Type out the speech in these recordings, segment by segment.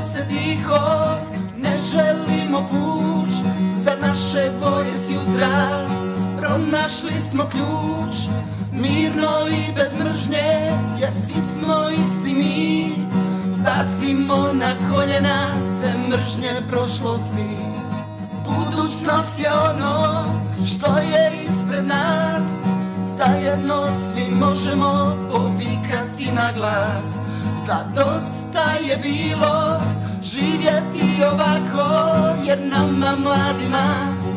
se tiho, ne želimo puč za naše bolje s jutra. Pronašli smo ključ, mirno i bez mržnje, jer svi smo isti mi. Bacimo na koljena sve mržnje prošlosti. Budućnost je ono što je ispred nas, zajedno svi možemo povikati na glas da dosta je bilo živjeti ovako, jer nama mladima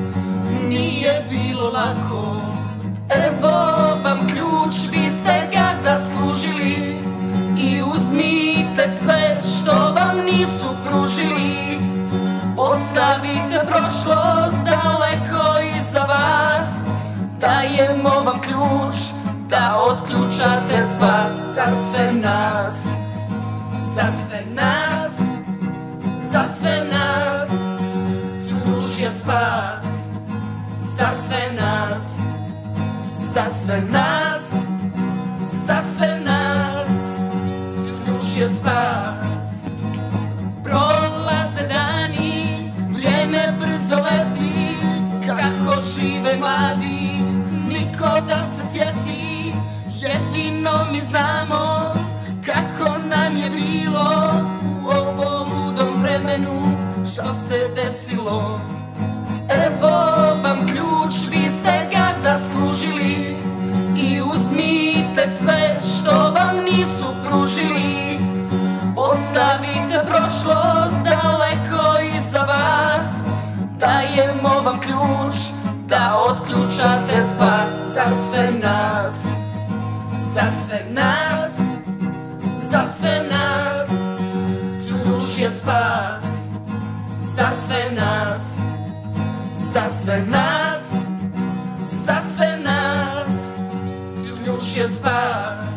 nije bilo lako. Evo vam ključ, vi ste ga zaslužili i uzmite sve što vam nisu pružili. Ostavite prošlost daleko iza vas, dajemo vam ključ da otključate spas. Za sve nas, za sve nas, za sve nas, ključ je spas. Za sve nas, za sve nas, za sve nas, ključ je spas. Prolaze dani, vrijeme brzo leti, kako žive mladi, niko da se sjeti. Jedino mi znamo kako nam je bilo u ovom ludom vremenu što se desilo. Evo vam ključ, vi ste ga zaslužili i uzmite sve što vam nisu pružili. Ostavite prošlost daleko iza vas, dajemo vam ključ da otključate spas. Za sve nas, za sve nas, za sve nas, ključ je spas. Za sve nas, za sve nas, za sve nas, ključ je spas.